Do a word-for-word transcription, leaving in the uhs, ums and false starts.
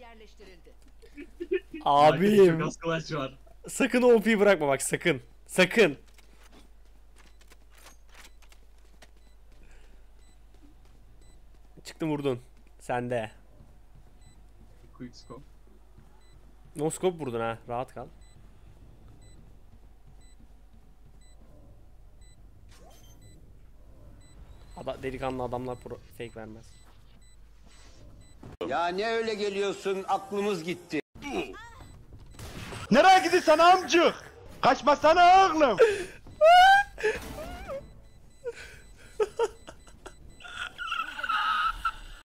yerleştirildi. Abim. Çok az kulaç var. Sakın O P'yi bırakma bak sakın. Sakın. Çıktın vurdun. Sende. Quick scope. No scope vurdun ha. Rahat kal. Ada delikanlı adamlar pro fake vermez. Ya ne öyle geliyorsun, aklımız gitti. Nereye gidiyorsun amcık? Kaçmasana oğlum.